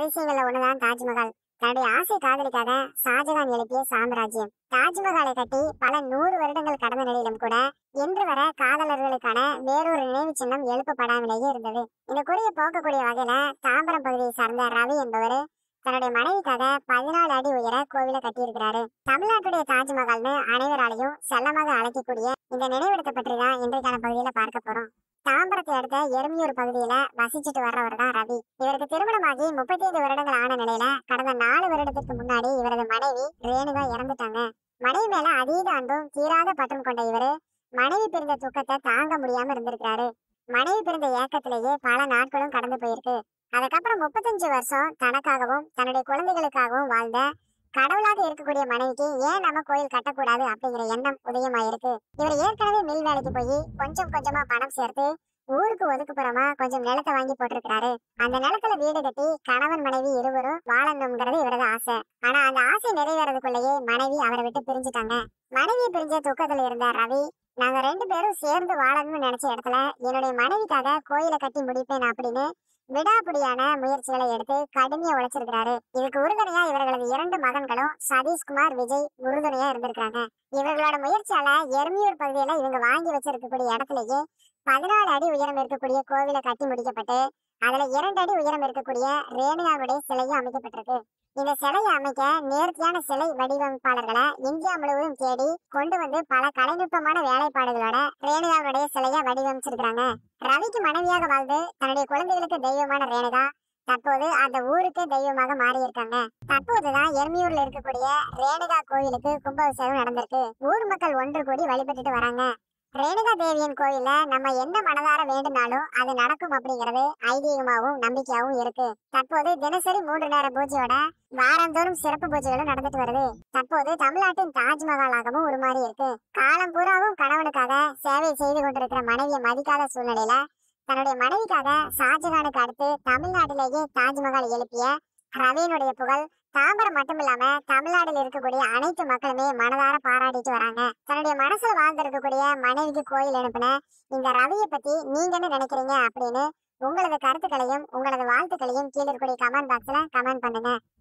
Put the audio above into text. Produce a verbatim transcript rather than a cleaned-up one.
அதிசயங்கள்ல ஒண்ணுதான் தாஜ்மஹால். தன்னுடைய ஆசை காதலிக்காக ஷாஜகான் எழுப்பிய சாம்ராஜ்யம். தாஜ்மஹாலை கட்டி பல நூறு வருடங்கள் கடந்த நிலையிலும் கூட இன்று வரை காதலர்களுக்கான வேறொரு நினைவு சின்னம் எழுப்பப்படாமலேயே இருந்தது. இந்த குறியை போக்கக்கூடிய வகையில தாம்பரம் பகுதியை சார்ந்த ரவி என்பவர் தன்னுடைய மனைவிக்காக பதினாலு அடி உயர கோவிலை கட்டியிருக்கிறாரு. தமிழ்நாட்டுடைய தாஜ்மஹால்னு அனைவராலையும் செல்லமாக அழைக்கக்கூடிய இந்த நினைவிடத்தை பற்றி தான் இன்றைக்கான பகுதியில பார்க்க போறோம். தாம்பரத்தை அடுத்த எருமியூர் பகுதியில வசிச்சுட்டு வர்றவர் தான் ரவி. இவருக்கு திருமணமாகி முப்பத்தி ஐந்து வருடங்கள் ஆன நிலையில கடந்த நாலு வருடத்துக்கு முன்னாடி இவரது மனைவி ரேணுகா இறந்துட்டாங்க. மனைவி மேல அதீத அன்பும் தீராத பற்றும் கொண்ட இவரு மனைவி பிரிந்த துக்கத்தை தாங்க முடியாம இருந்திருக்காரு. மனைவி பிரிந்த ஏக்கத்திலேயே பல நாட்களும் கடந்து போயிருக்கு. அதுக்கப்புறம் முப்பத்தஞ்சு வருஷம் தனக்காகவும் தன்னுடைய குழந்தைகளுக்காகவும் வாழ்ந்த கடவுளாக இருக்கக்கூடிய மனைவிக்கு ஏன் நம்ம கோயில் கட்டக்கூடாது அப்படிங்கிற எண்ணம் உதயமாயிருக்கு. இவர் ஏற்கனவே மில் வேலைக்கு போய் கொஞ்சம் கொஞ்சமா பணம் சேர்த்து ஊருக்கு ஒதுக்குப்புறமா கொஞ்சம் நிலத்தை வாங்கி போட்டிருக்கிறாரு. அந்த நிலத்துல வீடு கட்டி கணவன் மனைவி இருவரும் வாழணுங்கிறது இவரது ஆசை. ஆனா அந்த ஆசை நிறைவேறதுக்குள்ளேயே மனைவி அவரை விட்டு பிரிஞ்சுட்டாங்க. மனைவி பிரிஞ்ச துக்கத்துல இருந்த ரவி, நாங்க ரெண்டு பேரும் சேர்ந்து வாழணும்னு நினைச்ச இடத்துல என்னுடைய மனைவிக்காக கோயிலை கட்டி முடிப்பேன் அப்படின்னு விடாப்பிடியான முயற்சிகளை எடுத்து கடுமையா உழைச்சிருக்கிறாரு. இதுக்கு உறுதுணையா இவர்களது இரண்டு மகன்களும் சதீஷ்குமார், விஜய் உறுதுணையா இருந்திருக்காங்க. இவர்களோட முயற்சியால எருமியூர் பகுதியில இவங்க வாங்கி வச்சிருக்கக்கூடிய இடத்துலயே பதினாலு அடி உயரம் இருக்கக்கூடிய கோவிலை கட்டி முடிக்கப்பட்டு அதுல இரண்டு அடி உயரம் இருக்கக்கூடிய ரேணுகாவுடைய சிலையும் அமைக்கப்பட்டிருக்கு. இந்த சிலையை அமைக்க நேர்த்தியான சிலை வடிவமைப்பாளர்களை இந்தியா முழுவதும் தேடி கொண்டு வந்து பல கலைநுட்பமான வேலைப்பாடுகளோட ரேணுகாவுடைய சிலையை வடிவமைச்சிருக்கிறாங்க. ரவிக்கு மனைவியாக வாழ்ந்து தன்னுடைய குழந்தைகளுக்கு தெய்வமான ரேணுகா தற்போது அந்த ஊருக்கு தெய்வமாக மாறி இருக்காங்க. தற்போதுதான் எருமியூர்ல இருக்கக்கூடிய ரேணுகா கோயிலுக்கு கும்பாபிஷேகம் நடந்திருக்கு. ஊர் மக்கள் ஒன்று கூடி வழிபட்டுட்டு வராங்க. ரேணுகா தேவியின் கோயில்ல நம்ம என்ன மனதார வேண்டுனாலும் அது நடக்கும் அப்படிங்கிறது ஐதீகமாகவும் நம்பிக்கையாகவும் இருக்கு. தற்போது தினசரி மூன்று நேர பூஜையோட வாரந்தோறும் சிறப்பு பூஜைகளும் நடந்துட்டு வருது. தற்போது தமிழ்நாட்டின் தாஜ்மஹாலாகவும் உருமாறி இருக்கு. காலம் பூராவும் கணவனுக்காக சேவை செய்து கொண்டிருக்கிற மனைவியை மதிக்காத சூழ்நிலையில தன்னுடைய மனைவிக்காக ஷாஜகானுக்கு அடுத்து தமிழ்நாட்டிலேயே தாஜ்மஹால் எழுப்பிய ரவியினுடைய புகழ் தாம்பரம் மட்டுமில்லாம தமிழ்நாட்டில் இருக்கக்கூடிய அனைத்து மக்களுமே மனதார பாராட்டிட்டு வராங்க. தன்னுடைய மனசுல வாழ்ந்திருக்கக்கூடிய மனைவிக்கு கோயில் அனுப்பின இந்த ரவியை பத்தி நீங்க என்ன நினைக்கிறீங்க அப்படின்னு உங்களது கருத்துக்களையும் உங்களது வாழ்த்துக்களையும் கீழே இருக்கக்கூடிய கமெண்ட் பாக்ஸ்ல கமெண்ட் பண்ணுங்க.